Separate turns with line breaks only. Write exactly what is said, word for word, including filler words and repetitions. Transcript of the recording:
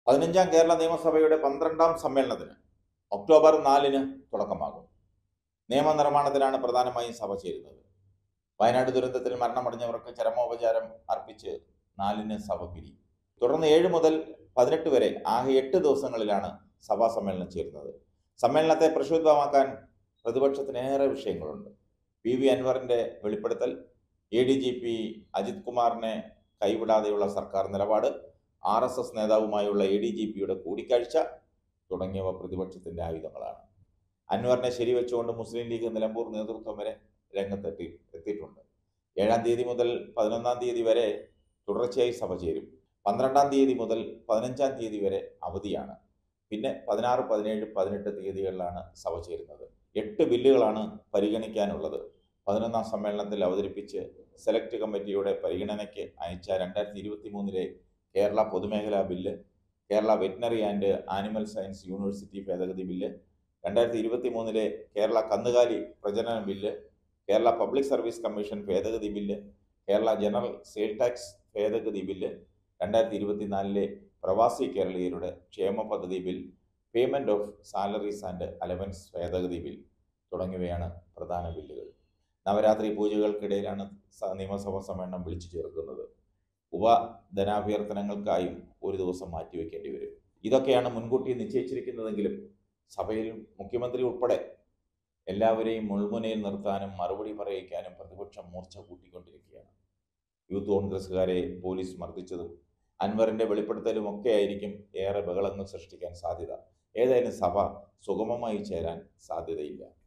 പതിനഞ്ചാം കേരള നിയമസഭയുടെ പന്ത്രണ്ടാം സമ്മേളനത്തിന് ഒക്ടോബർ നാലിന് തുടക്കമാകും. നിയമനിർമ്മാണത്തിനാണ് പ്രധാനമായും സഭ ചേരുന്നത്. വയനാട് ദുരന്തത്തിൽ മരണമടഞ്ഞവർക്ക് ചരമോപചാരം അർപ്പിച്ച് നാലിന് സഭ പിരിയും. തുടർന്ന് ഏഴ് മുതൽ പതിനെട്ട് വരെ ആകെ എട്ട് ദിവസങ്ങളിലാണ് സഭാ സമ്മേളനം ചേരുന്നത്. സമ്മേളനത്തെ പ്രക്ഷുബ്ധമാക്കാൻ പ്രതിപക്ഷത്തിനേറെ വിഷയങ്ങളുണ്ട്. പി വി അൻവറിന്റെ വെളിപ്പെടുത്തൽ, A D G P Ajith കുമാറിനെ കൈവിടാതെയുള്ള സർക്കാർ നിലപാട്, ആർ എസ് എസ് നേതാവുമായുള്ള എ ഡി ജി പിയുടെ കൂടിക്കാഴ്ച തുടങ്ങിയവ പ്രതിപക്ഷത്തിന്റെ ആയുധങ്ങളാണ്. അൻവറിനെ ശരിവെച്ചുകൊണ്ട് മുസ്ലിം ലീഗ് നിലമ്പൂർ നേതൃത്വം വരെ രംഗത്തെത്തി എത്തിയിട്ടുണ്ട്. ഏഴാം തീയതി മുതൽ പതിനൊന്നാം തീയതി വരെ തുടർച്ചയായി സഭ ചേരും. പന്ത്രണ്ടാം തീയതി മുതൽ പതിനഞ്ചാം തീയതി വരെ അവധിയാണ്. പിന്നെ പതിനാറ്, പതിനേഴ്, പതിനെട്ട് തീയതികളിലാണ് സഭ ചേരുന്നത്. എട്ട് ബില്ലുകളാണ് പരിഗണിക്കാനുള്ളത്. പതിനൊന്നാം സമ്മേളനത്തിൽ അവതരിപ്പിച്ച് സെലക്ട് കമ്മിറ്റിയുടെ പരിഗണനയ്ക്ക് അയച്ച രണ്ടായിരത്തി ഇരുപത്തി മൂന്നിലെ കേരള പൊതുമേഖലാ bill, Kerala veterinary and animal science university ഭേദഗതി ബില്ല്, രണ്ടായിരത്തി ഇരുപത്തി മൂന്നിലെ കേരള കന്നുകാലി പ്രജനന bill, Kerala public service commission ഭേദഗതി bill, Kerala general sale tax ഭേദഗതി ബില്ല്, രണ്ടായിരത്തി ഇരുപത്തിനാലിലെ പ്രവാസി കേരളീയരുടെ ക്ഷേമ പദ്ധതി bill, payment of salaries and allowance ഭേദഗതി ബിൽ തുടങ്ങിയവയാണ് പ്രധാന ബില്ലുകൾ. നവരാത്രി പൂജകൾക്കിടയിലാണ് നിയമസഭാ സമ്മേളനം വിളിച്ചു ചേർക്കുന്നത്. ഉപധനാഭ്യർത്ഥനകൾക്കായും ഒരു ദിവസം മാറ്റിവെക്കേണ്ടി വരും. ഇതൊക്കെയാണ് മുൻകൂട്ടി നിശ്ചയിച്ചിരിക്കുന്നതെങ്കിലും സഭയിൽ മുഖ്യമന്ത്രി ഉൾപ്പെടെ എല്ലാവരെയും മുൾമുനയിൽ നിർത്താനും മറുപടി പറയിക്കാനും പ്രതിപക്ഷം മൂർച്ച കൂട്ടിക്കൊണ്ടിരിക്കുകയാണ്. യൂത്ത് കോൺഗ്രസുകാരെ പോലീസ് മർദ്ദിച്ചതും അൻവറിന്റെ വെളിപ്പെടുത്തലും ഒക്കെ ആയിരിക്കും ഏറെ ബഹളങ്ങൾ സൃഷ്ടിക്കാൻ സാധ്യത. ഏതായാലും സഭ സുഗമമായി ചേരാൻ സാധ്യതയില്ല.